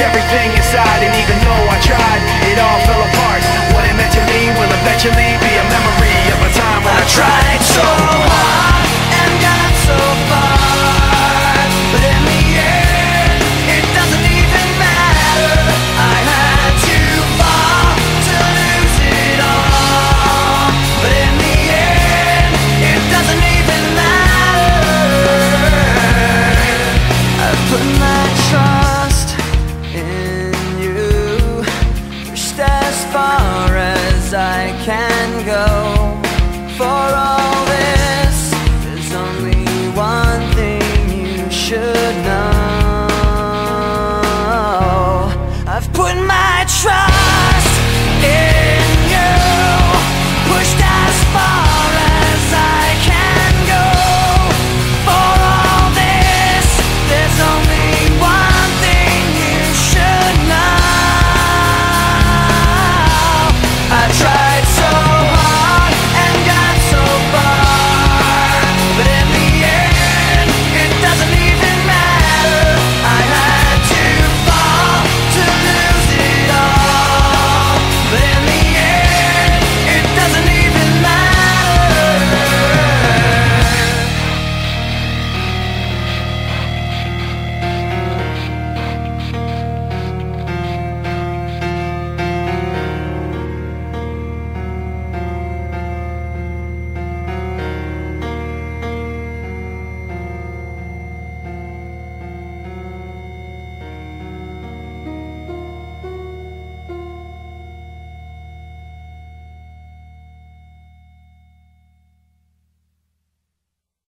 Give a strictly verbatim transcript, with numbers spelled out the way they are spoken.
everything inside, and even though I tried, it all fell apart. What it meant to me will eventually be a memory of a time when I, I tried so hard and got so far, but in the end, it doesn't even matter. I had to fall to lose it all, but in the end, it doesn't even matter. I've put my trust in you, pushed as far as I can go.